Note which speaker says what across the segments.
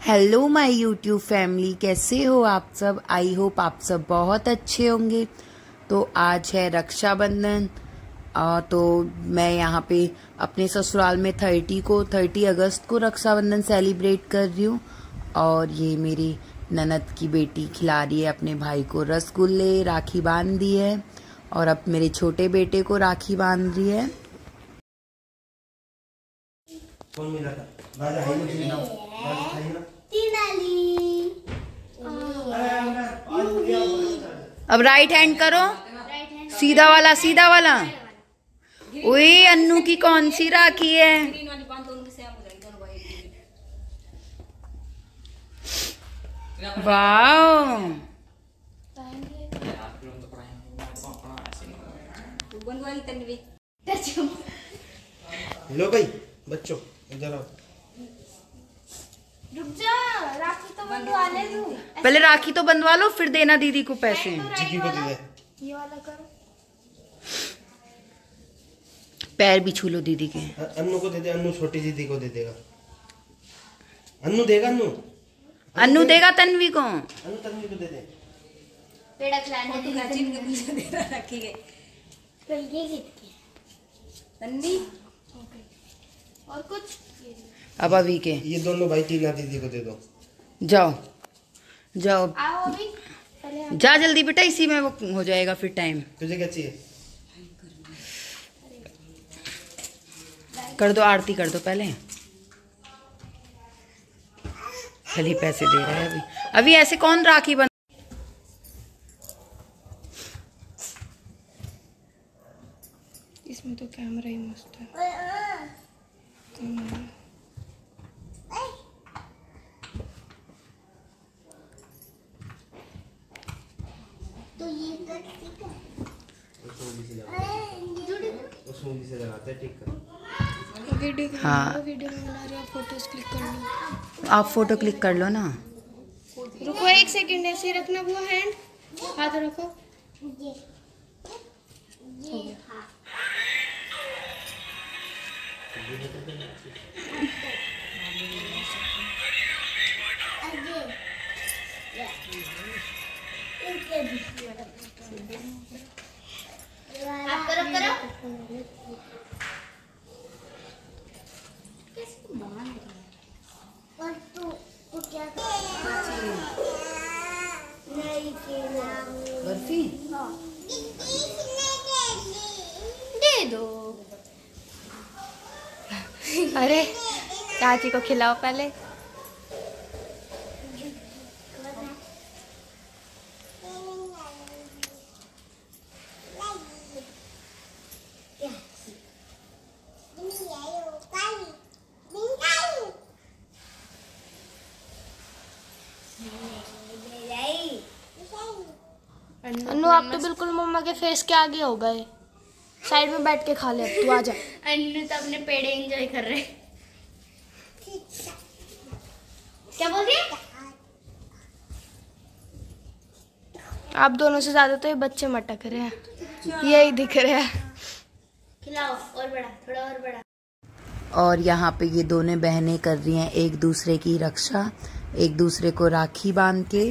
Speaker 1: Hello my YouTube family, कैसे हो आप सब। आई होप आप सब बहुत अच्छे होंगे। तो आज है रक्षाबंधन। तो मैं यहाँ पे अपने ससुराल में 30 अगस्त को रक्षाबंधन सेलिब्रेट कर रही हूँ। और ये मेरी ननद की बेटी खिला रही है अपने भाई को रसगुल्ले, राखी बांध दी है। और अब मेरे छोटे बेटे को राखी बांध रही है। अब राइट हैंड करो, सीधा वाला सीधा वाला। ओए अन्नू की कौन सी राखी है। वाह,
Speaker 2: लो भाई बच्चों इधर आओ।
Speaker 3: रुक जा, राखी तो बंधवा ले तू।
Speaker 1: पहले राखी तो बंधवा लो, फिर देना दीदी को पैसे।
Speaker 2: चिकी को दे दे।
Speaker 3: ये वाला करो।
Speaker 1: पैर भी छू लो दीदी के।
Speaker 2: अन्नू को दे दे, अन्नू छोटी दीदी को दे देगा। अन्नू देगा,
Speaker 1: अन्नू देगा तन्वी को।
Speaker 2: अन्नू तन्वी को दे दे।
Speaker 3: पेड़ा खिलाने दे राखी के। तन्वी और कुछ
Speaker 1: अब अभी के
Speaker 2: ये दोनों भाई टीना दीदी को दे दो।
Speaker 1: जाओ जाओ,
Speaker 3: आओ अभी पहले
Speaker 1: जा जल्दी बेटा, इसी में वो हो जाएगा फिर टाइम।
Speaker 2: तुझे क्या चाहिए?
Speaker 1: कर दो, आरती कर दो पहले। खाली पैसे दे रहा है अभी। अभी ऐसे कौन राखी बन।
Speaker 3: इसमें तो कैमरा ही मस्त है। तो ये
Speaker 2: उसमें से लगाते हैं, ठीक कर।
Speaker 3: वीडियो
Speaker 1: हाँ,
Speaker 3: वीडियो में बना रही, फोटोज क्लिक कर लो।
Speaker 1: आप फोटो क्लिक कर लो ना।
Speaker 3: रुको एक सेकंड, ऐसे ही रखना, वो हैंड हाथ रखो। आप करो करो। और तू क्या
Speaker 1: बर्फी
Speaker 3: दे दो। अरे चाची को खिलाओ पहले। अन्नू आप तो बिल्कुल मम्मा के फेस के आगे हो गए। साइड में बैठ के खा ले, अब तू आ जा। अन्नू तो अपने पेड़े एंजॉय कर रहे। क्या बोल रही है? आप दोनों से ज्यादा तो ये बच्चे मटक रहे हैं, यही दिख रहे हैं। खिलाओ और बड़ा, थोड़ा और बड़ा।
Speaker 1: और यहाँ पे ये दोनों बहनें कर रही हैं एक दूसरे की रक्षा, एक दूसरे को राखी बांध के।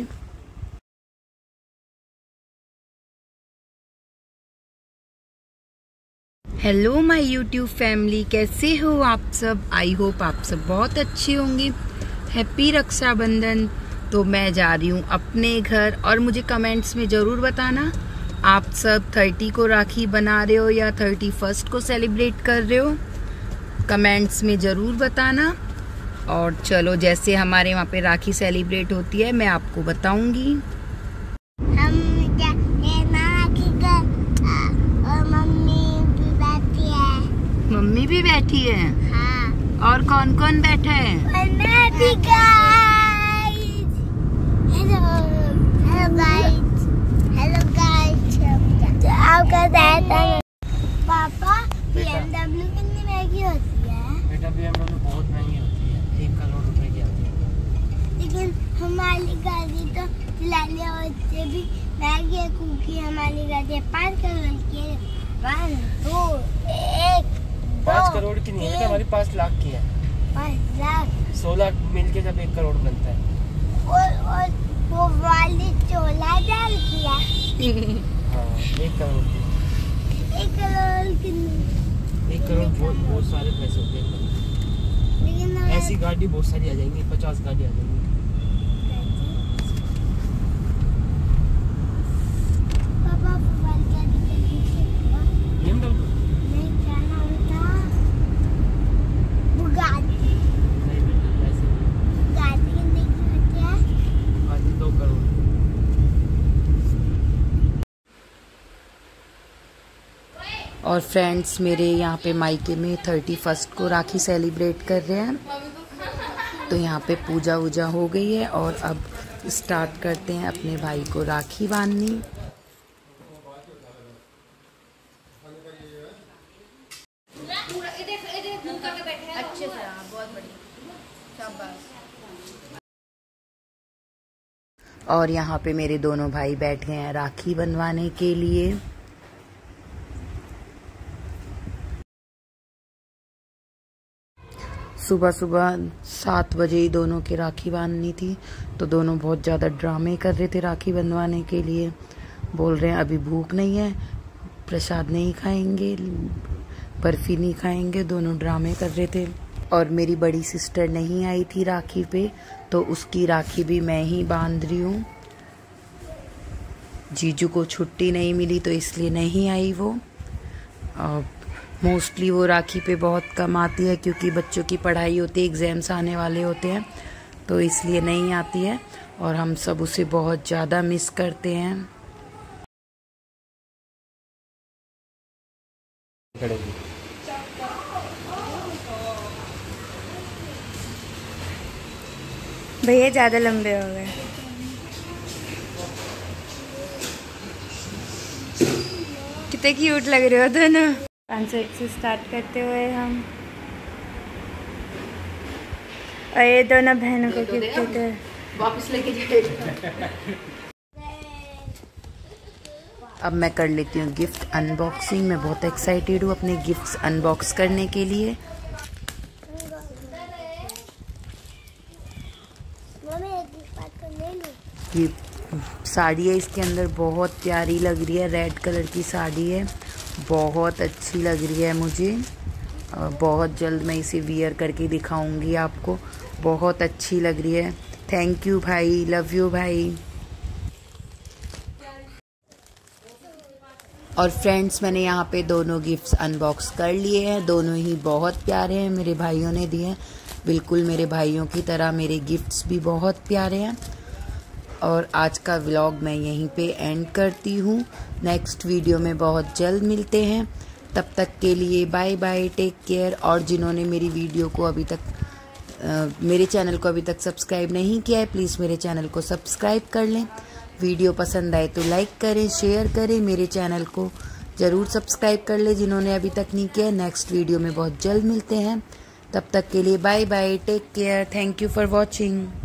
Speaker 1: हेलो माय यूट्यूब फैमिली, कैसे हो आप सब। आई होप आप सब बहुत अच्छे होंगे। हैप्पी रक्षाबंधन। तो मैं जा रही हूँ अपने घर, और मुझे कमेंट्स में ज़रूर बताना आप सब 30 को राखी बना रहे हो या 31 को सेलिब्रेट कर रहे हो। कमेंट्स में ज़रूर बताना। और चलो, जैसे हमारे वहाँ पे राखी सेलिब्रेट होती है मैं आपको बताऊंगी। मम्मी भी बैठी है।
Speaker 3: हाँ।
Speaker 1: और कौन कौन बैठा है?
Speaker 3: मैं भी guys. Hello hello guys, hello guys. आपका दादा पापा BMW कितनी महंगी होती है?
Speaker 2: बेटा BMW बहुत महंगी होती है, 1 करोड़ रुपए की आती है।
Speaker 3: लेकिन हमारी गाड़ी तो चलाने वाले भी महंगी है, क्योंकि हमारी गाड़ी 5 करोड़ की है। 1 2 1
Speaker 2: 5 करोड़ की नहीं है, हमारी 5 लाख की है।
Speaker 3: 5 लाख।
Speaker 2: 16 मिलके जब 1 करोड़ बनता है।
Speaker 3: और वो वाली 16,000 किया।
Speaker 2: हाँ 1 करोड़।
Speaker 3: 1 करोड़ कितने?
Speaker 2: 1 करोड़ बहुत सारे पैसे होते हैं।
Speaker 3: लेकिन
Speaker 2: ऐसी गाड़ी बहुत सारी आ जाएंगी, 50 गाड़ी आ जाएंगी।
Speaker 3: पापा मोबाइल क्या
Speaker 1: और फ्रेंड्स मेरे यहाँ पे मायके में 31 को राखी सेलिब्रेट कर रहे हैं, तो यहाँ पे पूजा वूजा हो गई है और अब स्टार्ट करते हैं अपने भाई को राखी बांधनी।
Speaker 3: अच्छे से बहुत बढ़िया, शाबाश।
Speaker 1: और यहाँ पे मेरे दोनों भाई बैठे हैं राखी बनवाने के लिए। सुबह सुबह 7 बजे ही दोनों की राखी बांधनी थी, तो दोनों बहुत ज़्यादा ड्रामे कर रहे थे राखी बंधवाने के लिए। बोल रहे हैं अभी भूख नहीं है, प्रसाद नहीं खाएंगे, बर्फी नहीं खाएंगे, दोनों ड्रामे कर रहे थे। और मेरी बड़ी सिस्टर नहीं आई थी राखी पे, तो उसकी राखी भी मैं ही बांध रही हूँ। जीजू को छुट्टी नहीं मिली तो इसलिए नहीं आई वो। मोस्टली वो राखी पे बहुत कम आती है क्योंकि बच्चों की पढ़ाई होती है, एग्ज़ाम्स आने वाले होते हैं, तो इसलिए नहीं आती है और हम सब उसे बहुत ज़्यादा मिस करते हैं।
Speaker 3: भैया ज़्यादा लंबे हो गए। कितने क्यूट लग रहे हो दोनों। 501 से स्टार्ट करते हुए हम, और ये दोनों बहनों को गिफ्ट देते
Speaker 1: वापस लेके जाएगा। अब मैं कर लेती हूँ गिफ्ट अनबॉक्सिंग। मैं बहुत एक्साइटेड हूँ अपने गिफ्ट्स अनबॉक्स करने के लिए। ये साड़ी है, इसके अंदर बहुत प्यारी लग रही है, रेड कलर की साड़ी है, बहुत अच्छी लग रही है मुझे। बहुत जल्द मैं इसे वियर करके दिखाऊंगी आपको, बहुत अच्छी लग रही है। थैंक यू भाई, लव यू भाई। और फ्रेंड्स मैंने यहाँ पे दोनों गिफ्ट्स अनबॉक्स कर लिए हैं, दोनों ही बहुत प्यारे हैं, मेरे भाइयों ने दिए हैं, बिल्कुल मेरे भाइयों की तरह मेरे गिफ्ट्स भी बहुत प्यारे हैं। और आज का व्लॉग मैं यहीं पे एंड करती हूँ। नेक्स्ट वीडियो में बहुत जल्द मिलते हैं, तब तक के लिए बाय बाय, टेक केयर। और जिन्होंने मेरी वीडियो को अभी तक मेरे चैनल को अभी तक सब्सक्राइब नहीं किया है, प्लीज़ मेरे चैनल को सब्सक्राइब कर लें। वीडियो पसंद आए तो लाइक करें, शेयर करें, मेरे चैनल को ज़रूर सब्सक्राइब कर लें जिन्होंने अभी तक नहीं किया। नेक्स्ट वीडियो में बहुत जल्द मिलते हैं, तब तक के लिए bye bye, take care, thank you for watching.